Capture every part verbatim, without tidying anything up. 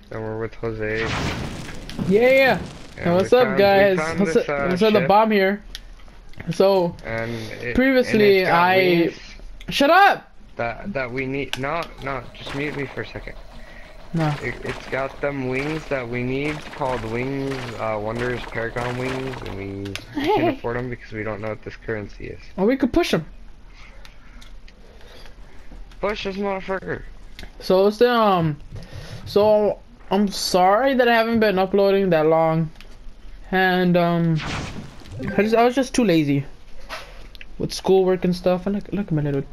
And we're with Jose. Yeah, yeah. And And what's we up, found, guys? We found What's this, up? uh, What's up? The ship, bomb here. So and it, previously, and it's got I wings shut up. that that we need. No, no, just mute me for a second. No. It, it's got them wings that we need called Wings uh, Wonders Paragon Wings, and we can't afford them because we don't know what this currency is. Or we could push them. Push this motherfucker. So it's the um. So I'm sorry that I haven't been uploading that long, and um, I just I was just too lazy with schoolwork and stuff. And look, look at my little.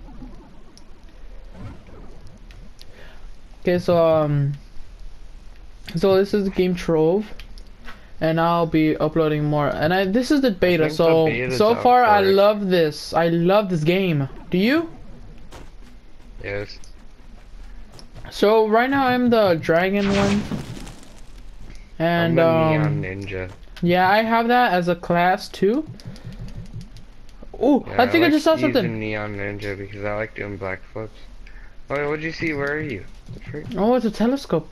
Okay, so um, so this is the game Trove, and I'll be uploading more. And I this is the beta. So the beta's so out far, for I it. love this. I love this game. Do you? Yes. So right now I'm the dragon one, and I'm the um, Neon Ninja. yeah, I have that as a class too. Oh, Yeah, I think I, like just saw using something. Neon Ninja because I like doing black flips. Wait, what'd you see? Where are you? Oh, it's a telescope.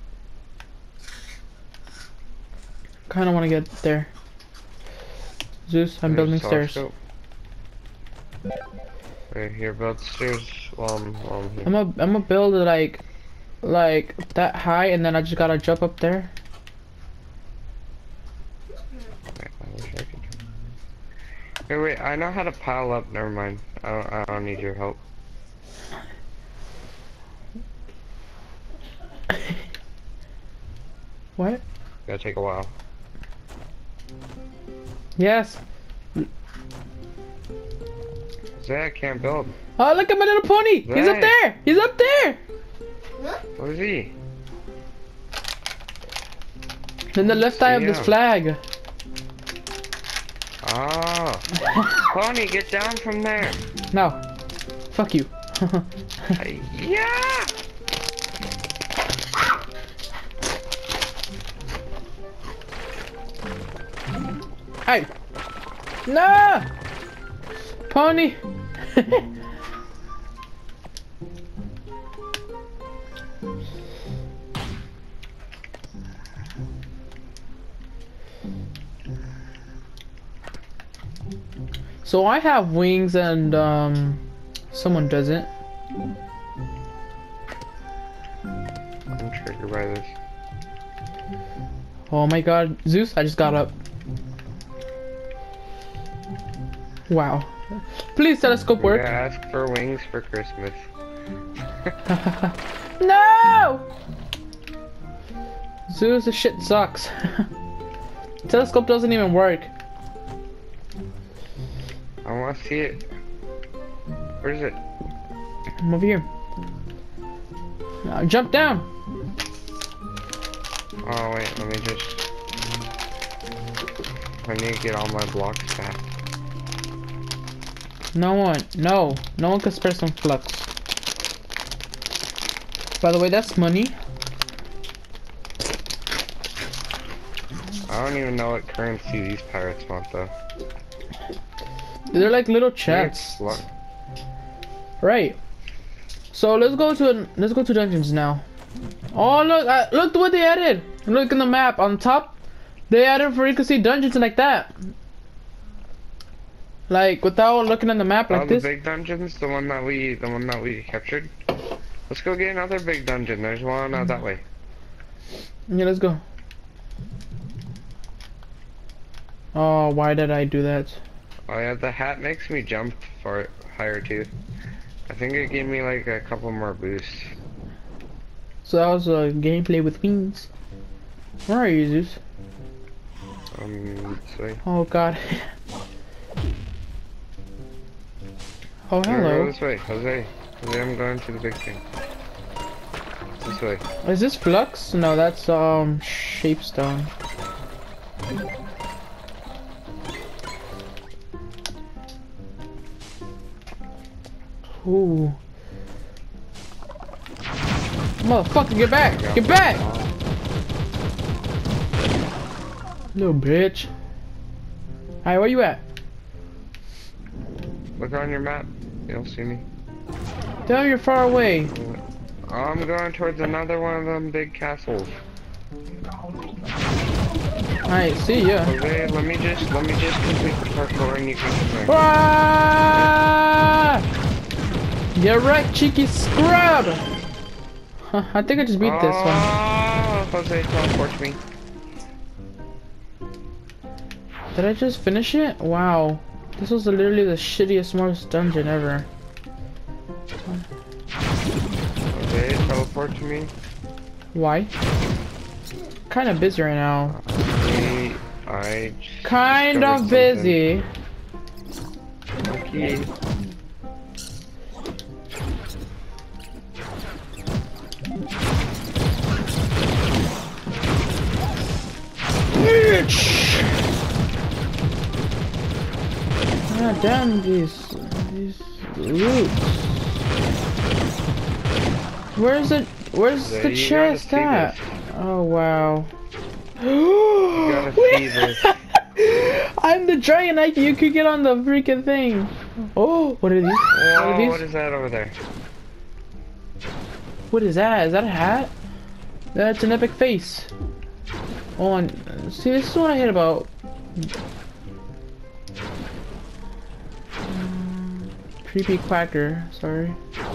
Kind of want to get there. Zeus, I'm There's building a stairs. telescope. Right here, build stairs while I'm, while I'm here. I'm gonna I'm gonna build it like like that high, and then I just gotta jump up there. Wait, I wish I could. Wait, wait, I know how to pile up. Never mind. I don't. I don't need your help. What? Gotta take a while. Yes. Zay, I can't build. Oh, look at my little pony. He's up Zay. there. He's up there. Where is he? In the left eye of this Yeah. flag. Ah. Pony, get down from there. No. Fuck you. Yeah. Hey. No. Pony. So I have wings and um someone doesn't. I'm triggered by this. Oh my god, Zeus, I just got up. Wow. Please telescope We're work. gonna ask for wings for Christmas. No! Zeus, this shit sucks. Telescope doesn't even work. I wanna see it. Where is it? I'm over here. Now jump down. Oh wait, let me just. I need to get all my blocks back. No one, no, no one can spare some flux. By the way, that's money. I don't even know what currency these pirates want though. They're like little Maybe it's chests. luck. Right. So let's go to let's go to dungeons now. Oh look! Uh, look what they added. Look in the map on top. They added for you can see dungeons like that. Like without looking at the map like oh, the this. big dungeons, the one that we, the one that we captured. Let's go get another big dungeon. There's one out that way. Yeah, let's go. Oh, why did I do that? Oh yeah, the hat makes me jump far higher too. I think it gave me like a couple more boosts. So that was a gameplay with wings. Where are you, Zeus? Um, this way. Oh god. Oh No, go hello. this way, Jose. Jose, I'm going to the big thing. This way. Is this flux? No, that's um shapestone. Ooh. Motherfucker, get back! Get back! Little bitch. Alright, where you at? Look on your map. You don't see me. Damn, you're far away. I'm going towards another one of them big castles. Alright, see ya. Okay, let me just let me just complete the parkour and you can come there. Ah! Get wrecked, cheeky scrub! Huh, I think I just beat this one. Oh, Jose, teleport me. Did I just finish it? Wow. This was literally the shittiest, most dungeon ever. Okay, teleport to me. Why? Kind of busy right now. I, I Kind of busy. Okay. God damn these these roots. Where's it? Where's Yeah, the you chest gotta see at? this. Oh wow. You gotta see this. I'm the dragon. I you could get on the freaking thing. Oh, what are these? Whoa, What are these? what is that over there? What is that? Is that a hat? That's an epic face. Oh, and see, this is what I hate about. Creepy quacker. Sorry.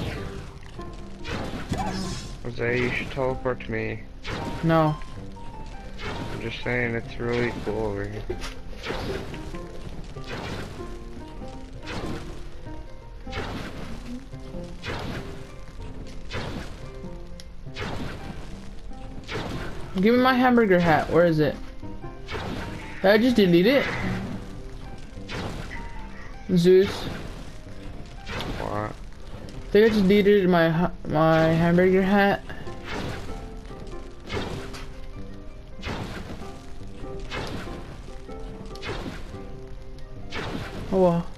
Jose, you should teleport to me. No. I'm just saying, it's really cool over here. Give me my hamburger hat. Where is it? Did I just delete it? Zeus. What? I think I just deleted my ha my hamburger hat. Oh well.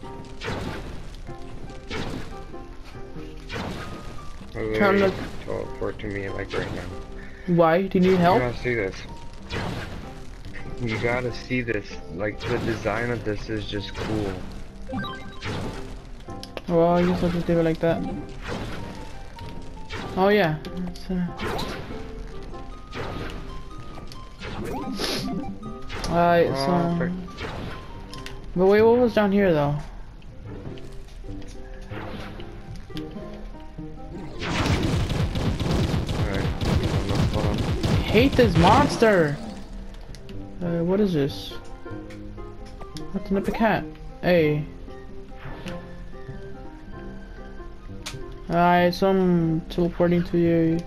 Jose, Trying to- teleport to me like right now. Why? Do you need You help? gotta see this. You gotta see this. Like, the design of this is just cool. Well, I guess I'll just do it like that. Oh yeah. It's, uh... Alright, Oh, so... frick. But wait, what was down here though? Alright, hold on. I hate this monster! Uh, what is this? What's an epic hat? Hey. Alright, so I'm teleporting to you.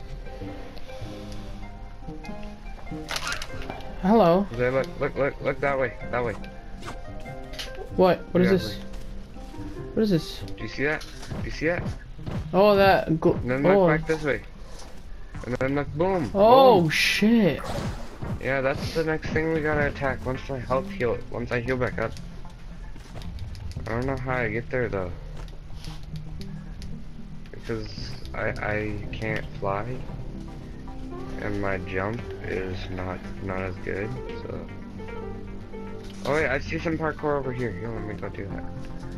Hello. Jose, look, look, look, look that way, that way. What? What is Yeah, this? What is this? Do you see that? Do you see that? Oh, that. Gl And then look oh. back this way. And then look, boom. Oh boom. shit. Yeah, that's the next thing we gotta attack once I health heal. Once I heal back up. I don't know how I get there though. Because I I can't fly. And my jump is not not as good, so. Oh wait, I see some parkour over here. Here, let me go do that.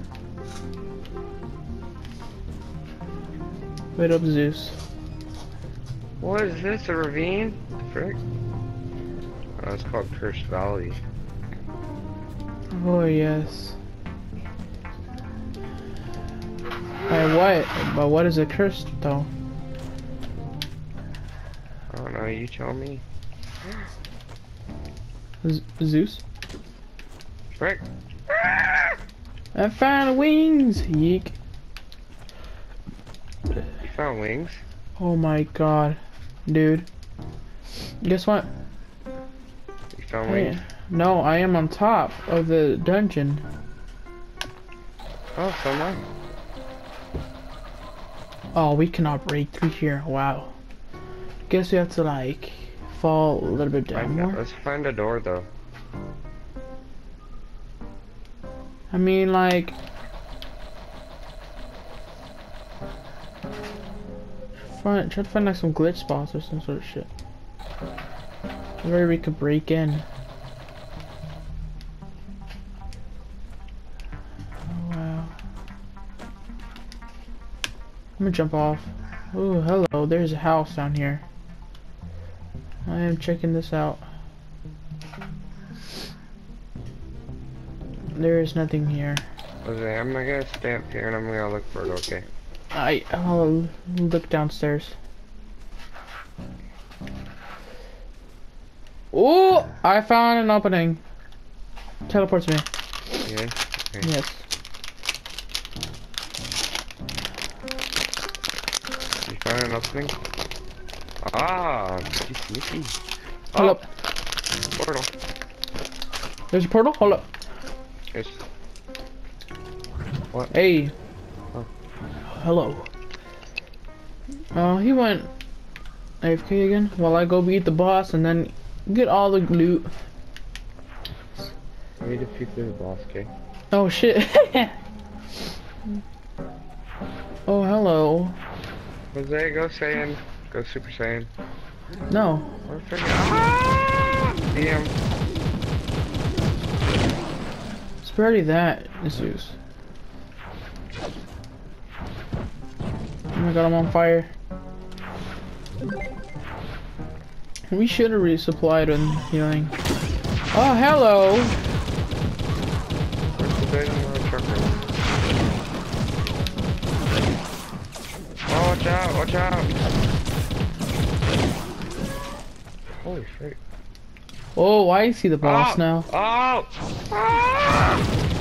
Wait up, Zeus. What is this? A ravine? The frick? Oh, it's called Cursed Valley. Oh yes. By what? But what is a curse though? I don't know. You tell me. Z Zeus? Frick! I found wings. Yeek. You found wings? Oh my god, dude. Guess what? You found I, wings? no, I am on top of the dungeon. Oh, so am I. Oh, we cannot break through here. Wow. Guess we have to like fall a little bit down Find more. a- Let's find a door though. I mean, like. Find, try to find like some glitch spots or some sort of shit. Where we could break in. Oh, wow. I'm gonna jump off. Oh, hello. There's a house down here. I am checking this out. There is nothing here. Okay, I'm gonna stay up here and I'm gonna look for it, okay? I I'll look downstairs. Oh, I found an opening. Teleport to me. Yeah? Okay. Yes. You found an opening? Ah, pretty sneaky. Hold Oh, up. portal. There's a portal? Hold up. Yes. What? Hey. Oh. Hello. Oh, he went A F K again while I go beat the boss and then get all the loot. I need to defeat the boss, okay? Oh shit. Oh, hello. Jose, go Saiyan. Go Super Saiyan. No. We're freaking. Ah! Damn. It's barely that. Zeus. Oh my god, I'm on fire. We should have resupplied and healing. Oh, hello. Where's the bait on the trucker? Oh, watch out, watch out! Holy frick. Oh, I see the boss Oh! now. Oh! Ah!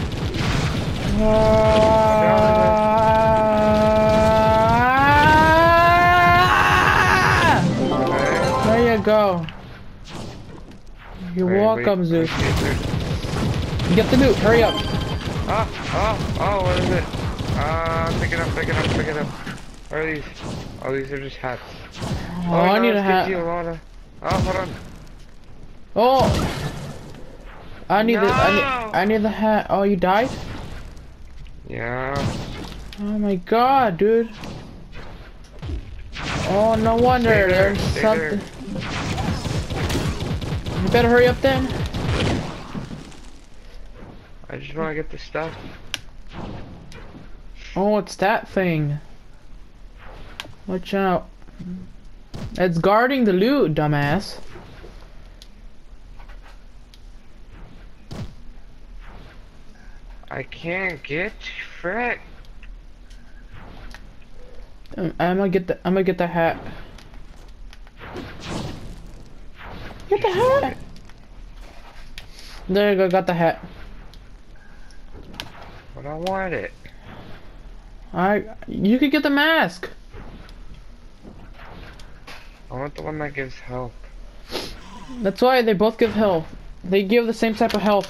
Ah! There you go. You're Wait, welcome, wait, Zeus. wait, wait. Get the loot. Hurry up. Oh, oh, oh, what is it? Ah, uh, pick it up, pick it up, pick it up. What are these? Oh, these are just hats. Oh, I no, need a this gives you hat. a lot of... Oh, hold on. Oh, I need No! the I need, I need the hat. Oh, you died? Yeah. Oh my god, dude. Oh, no wonder Stay there, there's stay something. You better hurry up then. I just want to get the stuff. Oh, it's that thing. Watch out. It's guarding the loot, dumbass. I can't get frick. Um, I'm gonna get the I'm gonna get the hat. Get the hat. There you go, got the hat. But I want it. I you could get the mask. I want the one that gives health. That's why they both give health. They give the same type of health.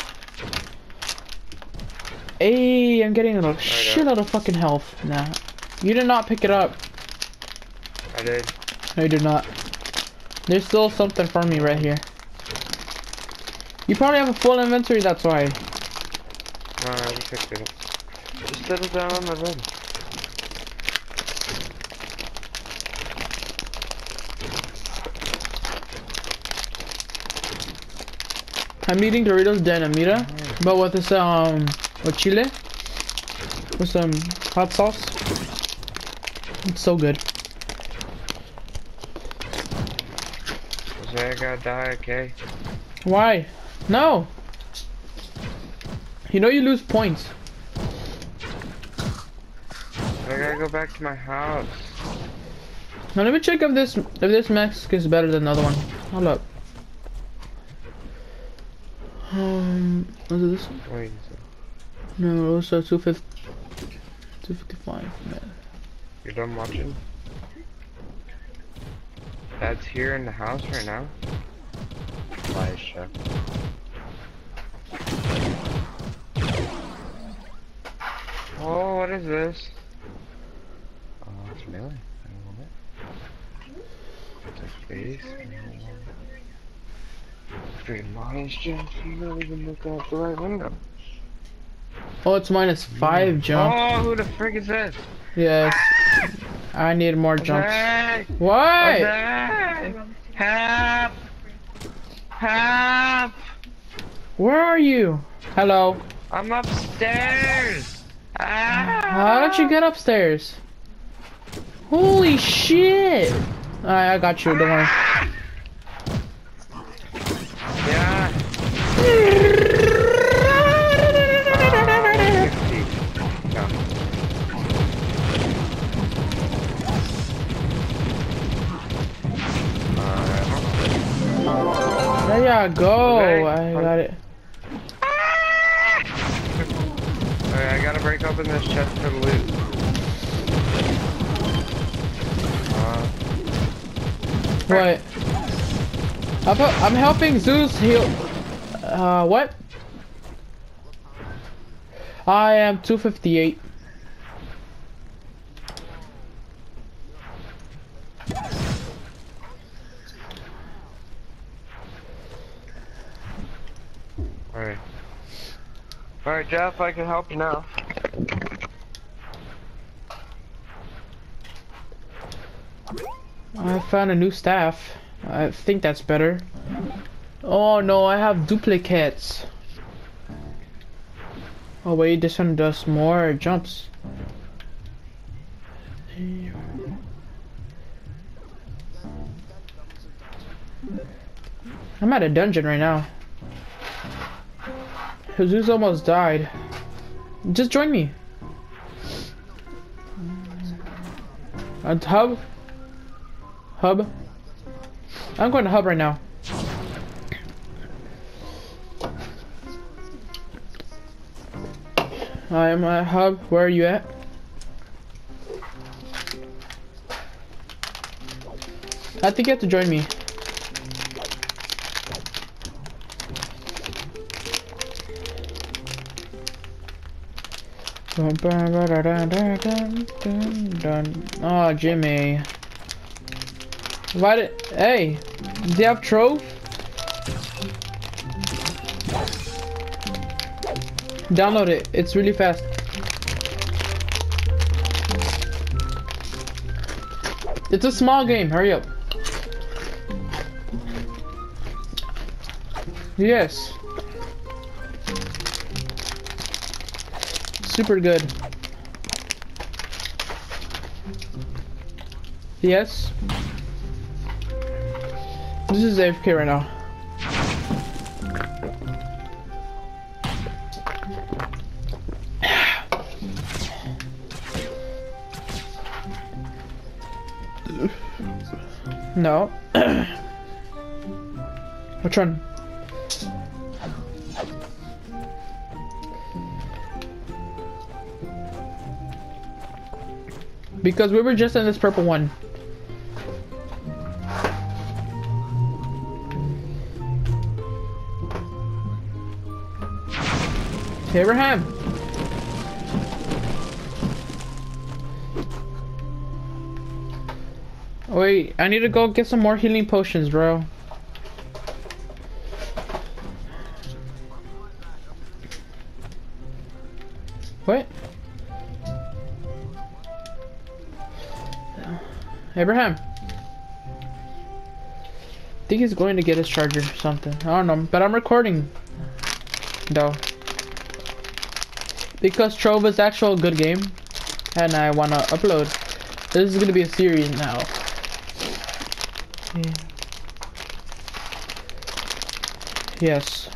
Hey, I'm getting a shitload of fucking health now. You did not pick it up. I did. No, you did not. There's still something for me right here. You probably have a full inventory, that's why. No, I just picked it up. Just set it down on the bed. I'm eating Doritos Dinamita, but with this um with chile, with some hot sauce. It's so good. Jose, I gotta die, okay? Why? No. You know you lose points. I gotta go back to my house. Now let me check if this if this mask is better than the other one. Hold up. Um, was it this one? Wait, No, it was uh, two fifty, two fifty-five. Man. you're done watching? Dad's here in the house right now? Lies, chef. Oh, what is this? Oh, it's melee. I don't want it. It's a face. I don't want it. Freaking minus jump. You don't even look out the right window. Oh, it's minus five jump. Oh, who the frick is this? Yes. I need more jumps. Jose! What? Jose! Help! Help! Where are you? Hello. I'm upstairs! Ah! How did you get upstairs? Holy shit! Alright, I got you. Don't worry. There ya go. Okay, I fun. got it. Alright, I gotta break open this chest for the loot. Uh, What? I'm, hel- I'm helping Zeus heal. Uh, what? I am two fifty-eight. Alright. Alright, Jeff, I can help you now. I found a new staff. I think that's better. Oh no, I have duplicates. Oh wait, this one does more jumps. I'm at a dungeon right now. Jesus almost died. Just join me. And hub. Hub. I'm going to hub right now. I am at hub. Where are you at? I think you have to join me. Oh, Jimmy. Why did... Hey, do you have Trove? Download it. It's really fast. It's a small game. Hurry up. Yes. Super good. Yes. This is A F K right now. No. Which one? Because we were just in this purple one. Abraham. Wait, I need to go get some more healing potions, bro. What? Abraham. I think he's going to get his charger or something. I don't know, but I'm recording though. Because Trove is actual good game and I wanna upload. This is gonna be a series now. Yeah. Yes.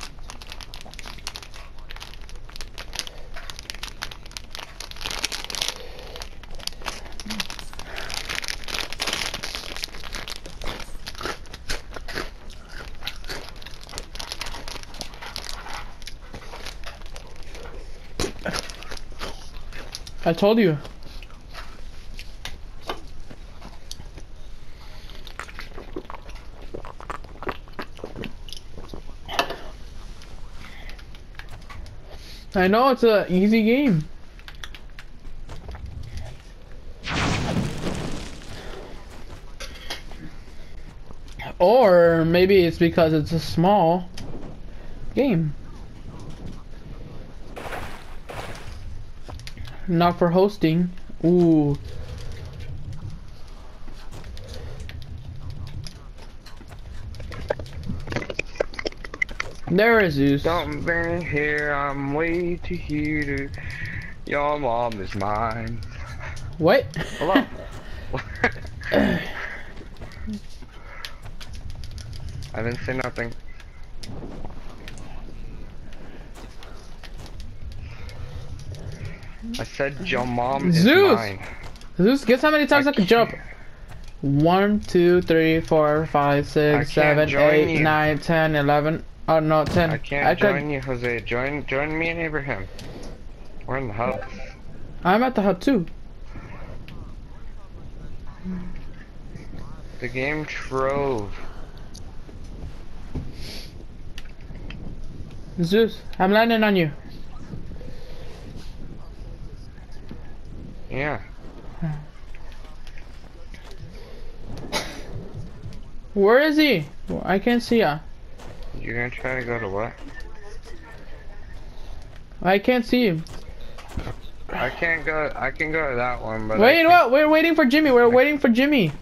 I told you. I know it's a easy game. Or maybe it's because it's a small game. Not for hosting. Ooh. There is Zeus. Something here, I'm way too here. Your mom is mine. What? Hello. I didn't say nothing. I said your mom is Zeus! mine. Zeus, guess how many times I, I can jump? One, two, three, four, five, I six, can't seven, join eight, you. nine, ten, eleven. Oh no, ten. I can't I join could. you, Jose. Join, join me and Abraham. We're in the house. I'm at the hut too. The game Trove. Zeus, I'm landing on you. Yeah. Where is he? I can't see ya. You're gonna try to go to what? I can't see him. I can't go. I can go to that one, but Wait, I what? We're waiting for Jimmy. We're I waiting for Jimmy.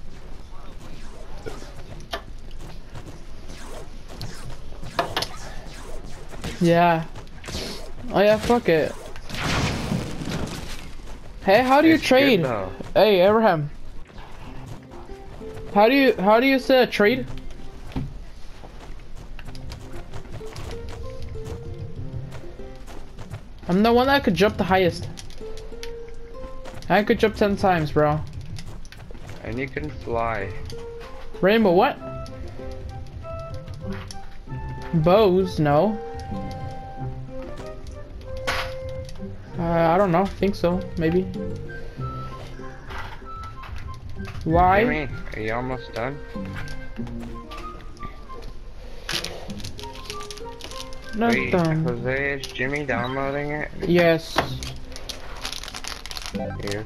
Yeah. Oh yeah, fuck it. Hey, how do you It's trade? good, though. Hey, Abraham. How do you how do you say a trade? I'm the one that could jump the highest. I could jump ten times, bro. And you can fly. Rainbow, what? Bows, no. Uh, I don't know. Think so, maybe. Why? Jimmy, are you almost done? Not Wait, done. Jose, is Jimmy downloading it? Yes. Here.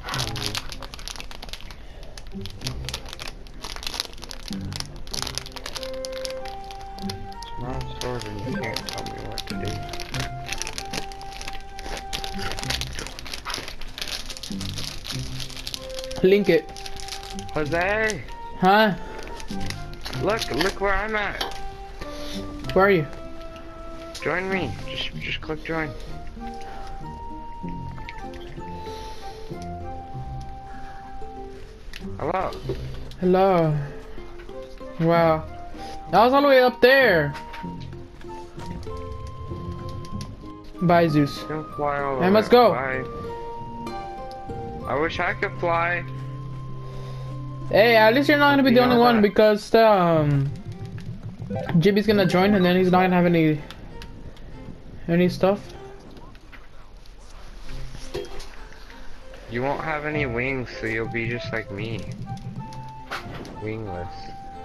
Small sword and you can't tell me what to do. Link it. Jose! Huh? Look, look where I'm at. Where are you? Join me. Just just click join. Hello. Hello. Wow. I was all the way up there. Bye, Zeus. Don't fly all the Hey, way let's up. go. Bye. I wish I could fly. Hey, at least you're not gonna be You the know only one that. because um, Jimmy's gonna join and then he's not gonna have any any stuff. You won't have any wings, so you'll be just like me. Wingless.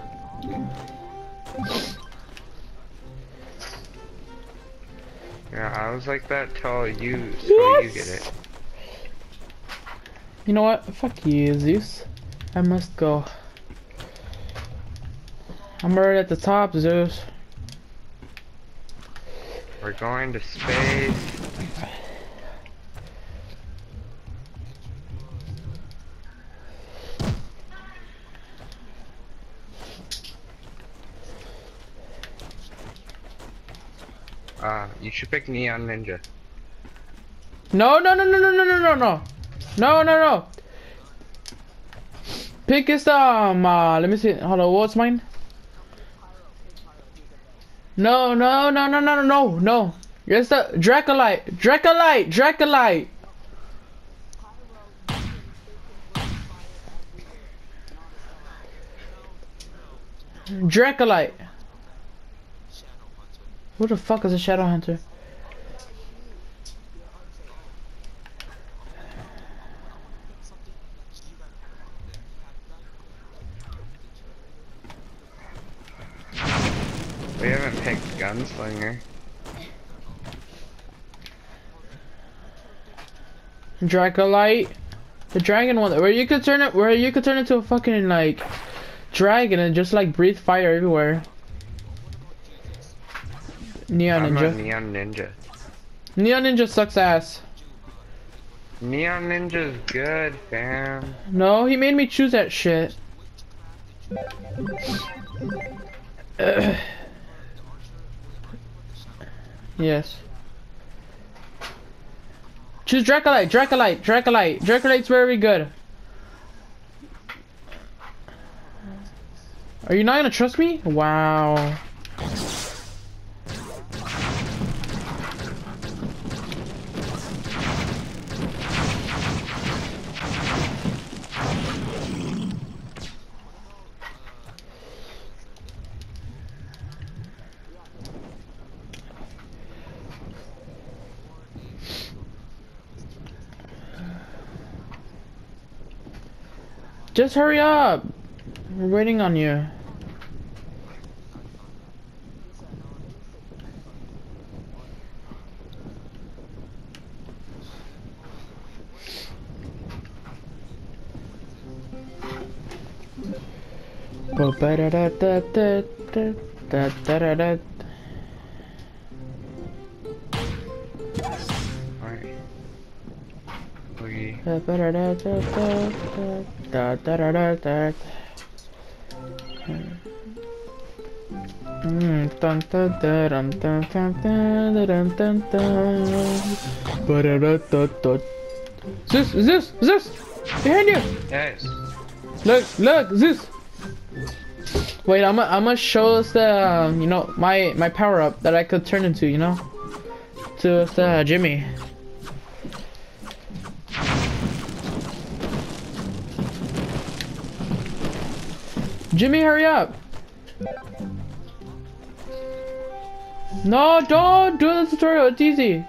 Yeah, I was like that till you, so you Yes! get it. You know what? Fuck you, Zeus. I must go. I'm already at the top, Zeus. We're going to space. Ah, uh, you should pick Neon Ninja. No, no, no, no, no, no, no, no, no, no, no, no. Pick is um. Uh, let me see. Hold on. What's mine? No, no, no, no, no, no, no, no. It's the Dracolite, Dracolite, Dracolite. Dracolite. Who the fuck is a Shadow Hunter? We haven't picked Gunslinger. Dracolite. The dragon one where you could turn it where you could turn into a fucking like dragon and just like breathe fire everywhere. Neon I'm Ninja. a Neon Ninja. Neon Ninja sucks ass. Neon Ninja's good, fam. No, he made me choose that shit. Ugh. Yes. Choose Dracolite, Dracolite, Dracolite. Dracolite's very good. Are you not gonna trust me? Wow. Just hurry up. We're waiting on you. Ba-ba-da-da-da-da-da-da-da-da. Alright. Okay. Da-ba-da-da-da-da-da-da-da-da. Mm, dun, dun, dun, dun, dun, dun, dun, dun, dun. Ba-da-da-da-da. Zeus, Zeus, Zeus! Behind you! Yes. Look, look, Zeus! Wait, I'm gonna I'm gonna show us the um, you know, my my power up that I could turn into, you know, to us, uh, Jimmy. Jimmy, hurry up! No, don't do the tutorial. It's easy.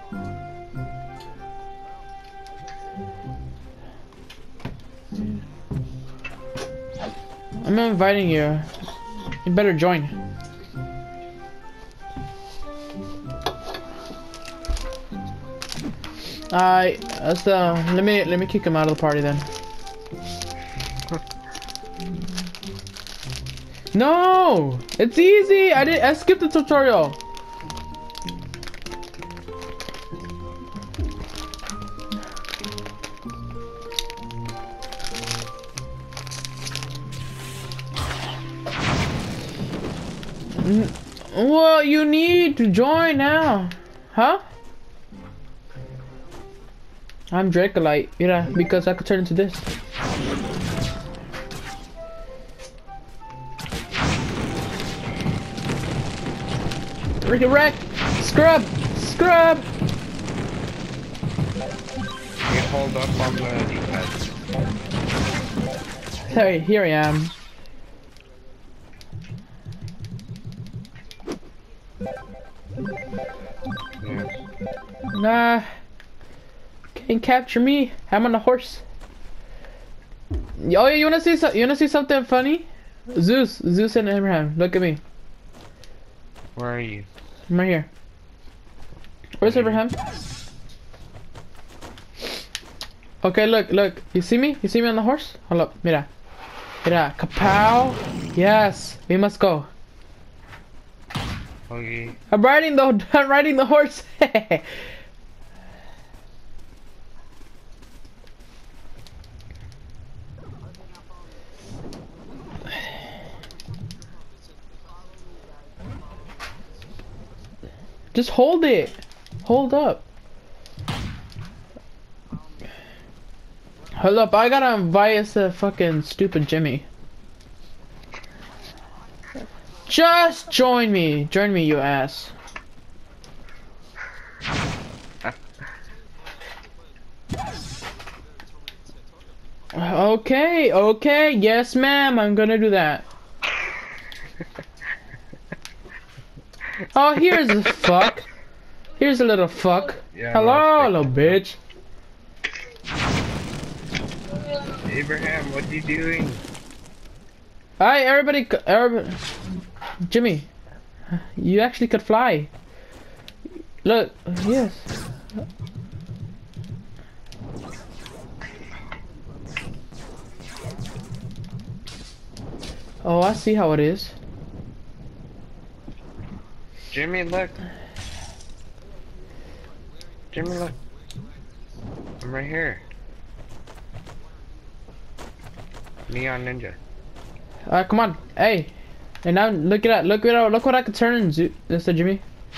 I'm inviting you. You better join. I uh, so let me let me kick him out of the party then. No, it's easy. I did. I skipped the tutorial. Well, you need to join now, huh? I'm Dracolite, yeah, because I could turn into this. Ricky wreck, scrub, scrub. You hold up on the D-pad. Sorry, here I am. Yes. Nah, can't capture me. I'm on a horse. Oh, you wanna see? So you wanna see something funny? Zeus, Zeus and Abraham. Look at me. Where are you? I'm right here. Where's Abraham? Okay, look, look. You see me? You see me on the horse? Hold up, mira, mira, kapow. Yes, we must go. Okay. I'm riding the I'm riding the horse. Just hold it. Hold up. Hold up, I gotta invite us a fucking stupid Jimmy. Just join me. Join me, you ass. Okay, okay, yes ma'am, I'm gonna do that. Oh, here's a fuck. Here's a little fuck. Yeah, Hello, no, little bitch. Abraham, what are you doing? Hi, everybody, everybody. Jimmy, you actually could fly. Look, yes. Oh, I see how it is. Jimmy, look. Jimmy, look. I'm right here. Neon Ninja. Alright, come on. Hey. And now look at that. Look at look what I could turn into, Mister Jimmy.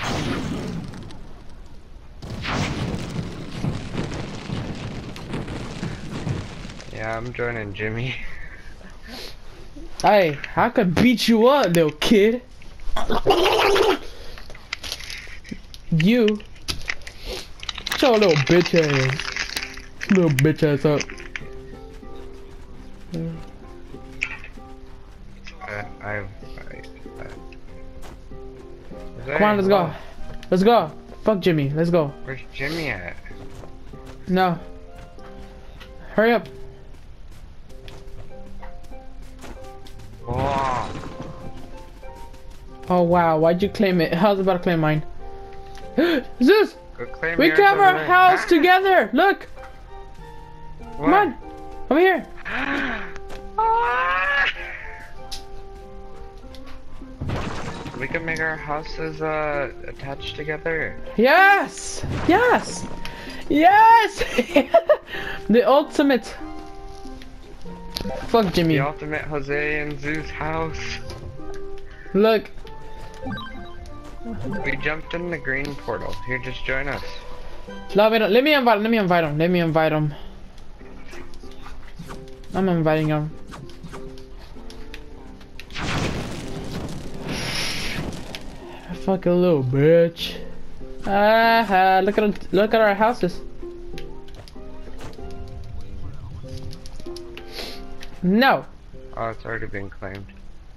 Yeah, I'm joining Jimmy. Hey, I could beat you up, little kid. You. Show a little bitch ass. Little bitch ass up. Uh, I, I, I, Come on, let's go. Let's go. Fuck Jimmy. Let's go. Where's Jimmy at? No. Hurry up. Oh wow, why'd you claim it? I was about to claim mine. Zeus! Go claim We yours can have over our there. house Ah! together! Look! What? Come on! Over here! We can make our houses uh attached together. Yes! Yes! Yes! The ultimate. Fuck Jimmy. The ultimate Jose and Zeus house. Look. We jumped in the green portal. Here, just join us. Let me, let me invite let me invite him. Let me invite him. I'm inviting him. Fuck a little bitch. Ah, look at look at our houses. No. Oh, it's already been claimed.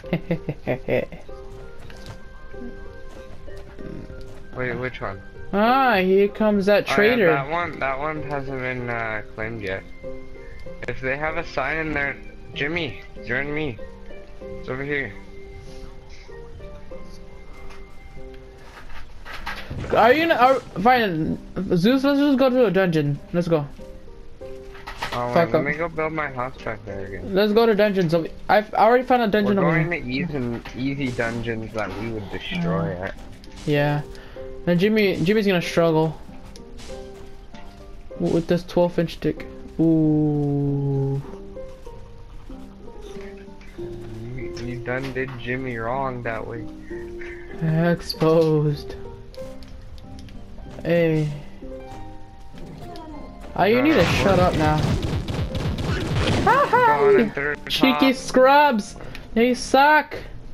Wait, which one? Ah, here comes that Oh, yeah, traitor. that one, that one hasn't been uh, claimed yet. If they have a sign in there, Jimmy, join me. It's over here. Are you gonna, are, fine, Zeus, let's just go to a dungeon. Let's go. Oh, Fuck wait, let up. me go build my house back there again. Let's go to dungeons. I've already found a We're dungeon over going here. to easy, easy dungeons that we would destroy Uh. at. Yeah. Now Jimmy, Jimmy's gonna struggle with this twelve inch stick. Ooh. You, you done did Jimmy wrong that way. Exposed. Hey. Oh, you need to shut up now. Ha Going ha! in through the Cheeky top. scrubs! They suck!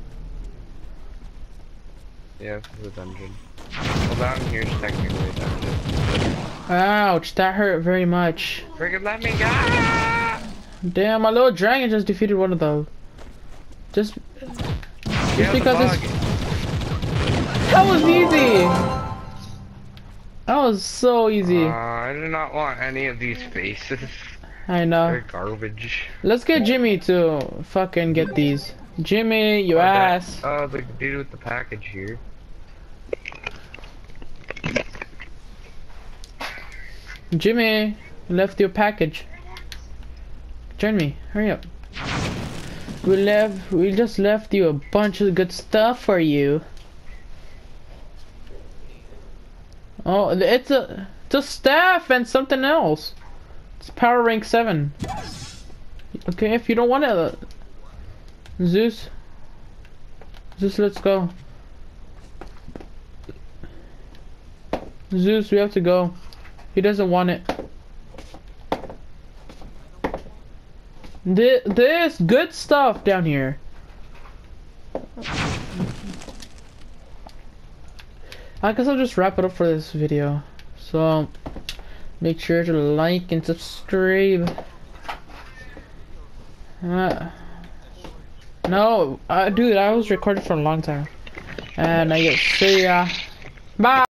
Yeah, this is a dungeon. Well, down here's technically a dungeon. Ouch, that hurt very much. Freaking let me go! Damn, my little dragon just defeated one of those. Just, just Yeah, the because bug. it's... That was easy! That was so easy. Uh, I do not want any of these faces. I know. They're garbage. Let's get Jimmy to fucking get these. Jimmy, you Oh, that- ass. Oh, the dude with the package here. Jimmy, left your package. Join me, hurry up. We left, we just left you a bunch of good stuff for you. Oh, it's a, it's a staff and something else. It's power rank seven. Okay, if you don't want it, Zeus. Zeus, let's go. Zeus, we have to go. He doesn't want it. Th there's good stuff down here. I guess I'll just wrap it up for this video. So, make sure to like and subscribe. Uh, no, uh, dude, I was recording for a long time. And I get see ya. Bye!